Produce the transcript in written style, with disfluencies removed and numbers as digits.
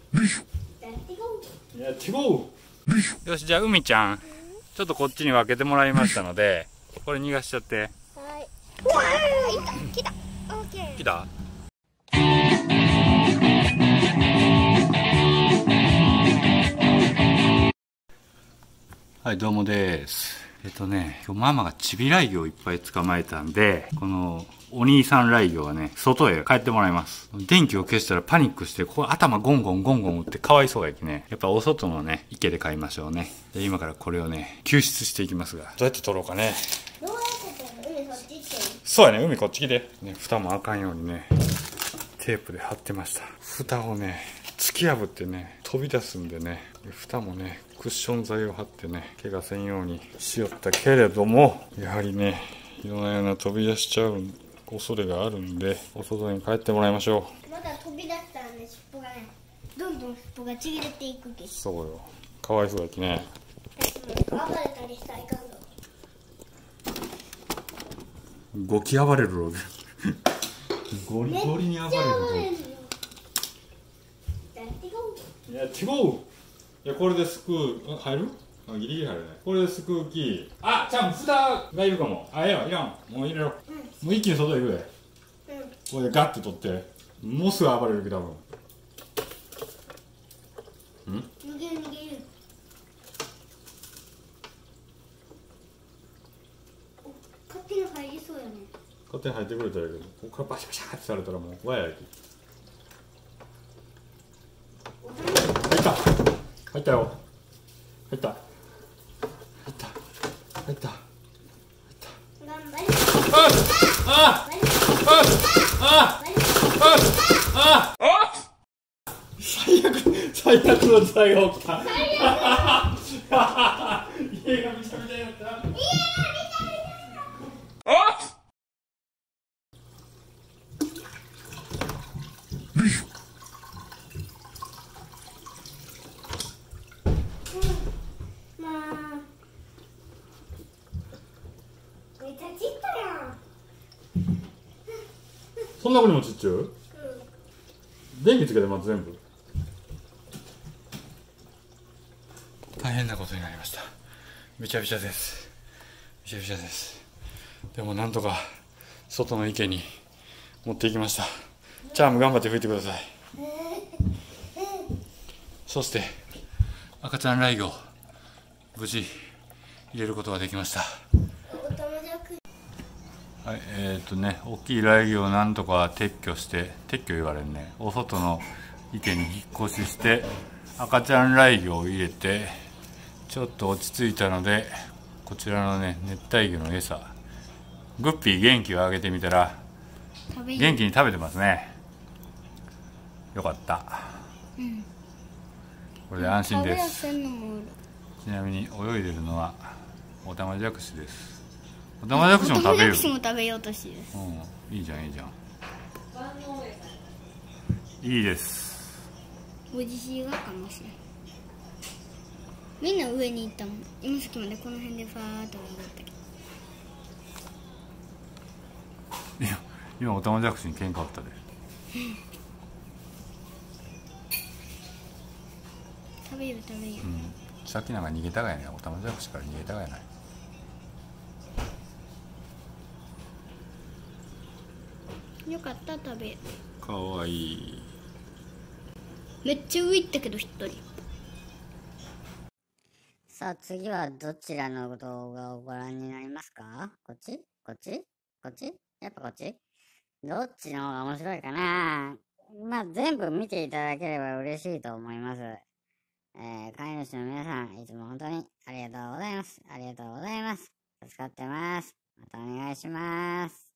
やっていこう。よし、じゃあ海ちゃんちょっとこっちに分けてもらいましたので、これ逃がしちゃって。 はい。来た。オッケー。 来た。はい、どうもです。今日ママがチビライギョをいっぱい捕まえたんで、このお兄さんライギョはね、外へ帰ってもらいます。電気を消したらパニックして、こう頭ゴンゴンゴンゴン打ってかわいそうやきね。やっぱお外のね、池で飼いましょうね。で、今からこれをね、救出していきますが。どうやって取ろうかね。 どうやって取るの？海そっち行ってる。 そうやね、海こっち来て。ね、蓋もあかんようにね、テープで貼ってました。蓋をね、突き破ってね、飛び出すんでね、蓋もね、クッション材を貼ってね、怪我せんようにしよったけれども、やはりね、夜な夜な飛び出しちゃう恐れがあるんで、お外に帰ってもらいましょまだ飛び出したらね、尻尾がね、どんどん尻尾がちぎれていくけう。 ど。 そうよ。かわいそうやきね。 暴れたりしたらいかんの。 ゴキ暴れるろ。ゴリゴリに暴れるろ。やっていこう。いや、これですくう。入る？あ、ギリギリ入るね。これですくうき。あ、ちゃん、蓋がいるかも。あ、いや、いらん。もう入れろ。もう一気に外行くで。これでガッて取って。もうすぐ暴れるけど、多分。 逃げる逃げる。勝手に入りそうやね。 勝手に入ってくれたらいいけど、ここからバシャバシャってされたらもう怖いやき。入った。入ったよ。入った。入った。入った。 頑張れ。 あ最悪の事態が起きた。家がめちゃめちゃになった。 まあ、めっちゃちったやん。 そんな子にもちっちゃう？電気つけてます全部。大変なことになりました。びちゃびちゃです。びちゃびちゃです。でもなんとか外の池に持っていきました。チャーム頑張って吹いてください。そして赤ちゃんライギョ無事入れることができました。はい、大きいライギョをなんとか撤去して、撤去言われるね、お外の池に引っ越しして、赤ちゃんライギョを入れて、ちょっと落ち着いたので、こちらのね、熱帯魚の餌、グッピー元気をあげてみたら、元気に食べてますね。よかった。これで安心です。ちなみに泳いでるのは、オタマジャクシです。オタマジャクシも食べる。 オタマジャクシも食べようとしてる。 うん、いいじゃんいいじゃん。いいです。 おじしがかもしれん。みんな上に行ったもん。今さっきまでこの辺でファーっと泳いだけど。 今オタマジャクシに喧嘩あったで。 食べよう食べよう。さっきなんか逃げたがやね。オタマジャクシから逃げたがやない。 よかった食べ。 かわいい。 めっちゃ上行ったけど一人。 さあ次はどちらの動画をご覧になりますか？こっち？こっち？こっち？やっぱこっち？どっちの方が面白いかな？まあ全部見ていただければ嬉しいと思います。飼い主の皆さんいつも本当にありがとうございます。ありがとうございます。助かってます。またお願いします。